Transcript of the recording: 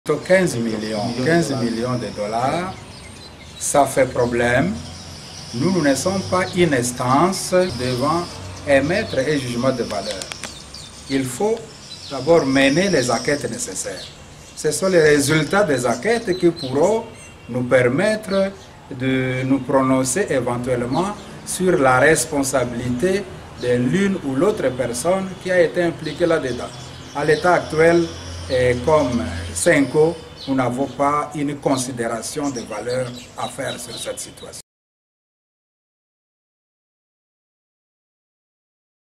15 millions de dollars, ça fait problème. Nous ne sommes pas une instance devant émettre un jugement de valeur. Il faut d'abord mener les enquêtes nécessaires. Ce sont les résultats des enquêtes qui pourront nous permettre de nous prononcer éventuellement sur la responsabilité de l'une ou l'autre personne qui a été impliquée là-dedans. À l'état actuel, comme Senko, nous n'avons pas une considération de valeur à faire sur cette situation.